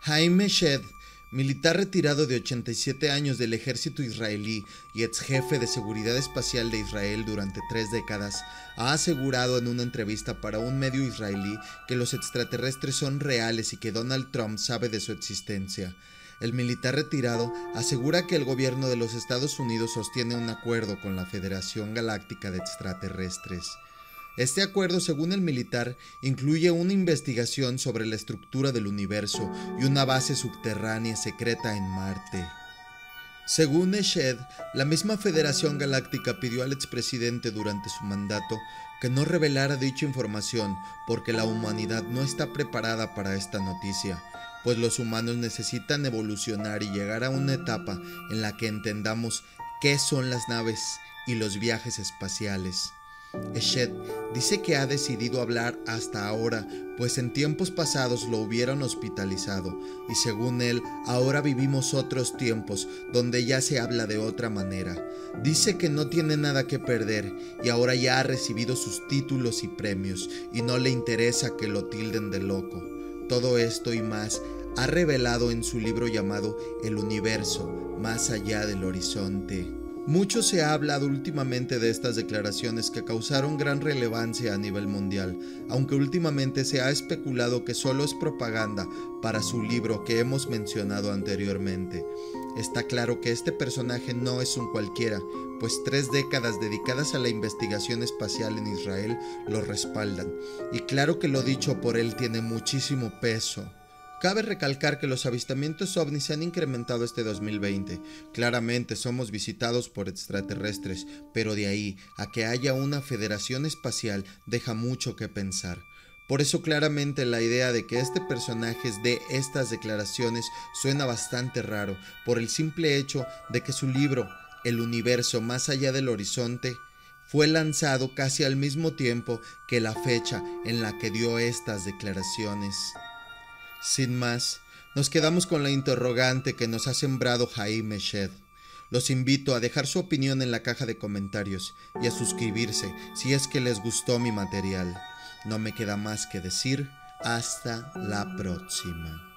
Jaime Shed, militar retirado de 87 años del ejército israelí y ex jefe de seguridad espacial de Israel durante 3 décadas, ha asegurado en una entrevista para un medio israelí que los extraterrestres son reales y que Donald Trump sabe de su existencia. El militar retirado asegura que el gobierno de los Estados Unidos sostiene un acuerdo con la Federación Galáctica de Extraterrestres. Este acuerdo, según el militar, incluye una investigación sobre la estructura del universo y una base subterránea secreta en Marte. Según Shed, la misma Federación Galáctica pidió al expresidente durante su mandato que no revelara dicha información porque la humanidad no está preparada para esta noticia, pues los humanos necesitan evolucionar y llegar a una etapa en la que entendamos qué son las naves y los viajes espaciales. Shed dice que ha decidido hablar hasta ahora, pues en tiempos pasados lo hubieran hospitalizado, y según él, ahora vivimos otros tiempos donde ya se habla de otra manera. Dice que no tiene nada que perder, y ahora ya ha recibido sus títulos y premios, y no le interesa que lo tilden de loco. Todo esto y más ha revelado en su libro llamado El Universo, más allá del horizonte. Mucho se ha hablado últimamente de estas declaraciones que causaron gran relevancia a nivel mundial, aunque últimamente se ha especulado que solo es propaganda para su libro que hemos mencionado anteriormente. Está claro que este personaje no es un cualquiera, pues 3 décadas dedicadas a la investigación espacial en Israel lo respaldan, y claro que lo dicho por él tiene muchísimo peso. Cabe recalcar que los avistamientos ovnis se han incrementado este 2020. Claramente somos visitados por extraterrestres, pero de ahí a que haya una federación espacial deja mucho que pensar. Por eso claramente la idea de que este personaje dé estas declaraciones suena bastante raro, por el simple hecho de que su libro, El Universo más allá del horizonte, fue lanzado casi al mismo tiempo que la fecha en la que dio estas declaraciones. Sin más, nos quedamos con la interrogante que nos ha sembrado Jaime Shed. Los invito a dejar su opinión en la caja de comentarios y a suscribirse si es que les gustó mi material. No me queda más que decir, hasta la próxima.